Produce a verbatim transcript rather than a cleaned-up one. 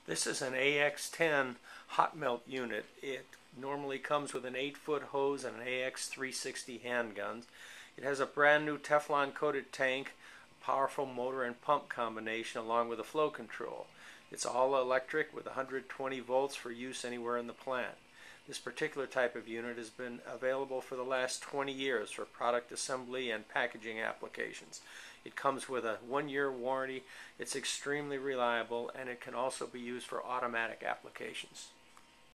This is an A X ten hot melt unit. It normally comes with an eight foot hose and an A X three sixty handguns. It has a brand new Teflon coated tank, a powerful motor and pump combination along with a flow control. It's all electric with one hundred twenty volts for use anywhere in the plant. This particular type of unit has been available for the last twenty years for product assembly and packaging applications. It comes with a one year warranty. It's extremely reliable, and it can also be used for automatic applications.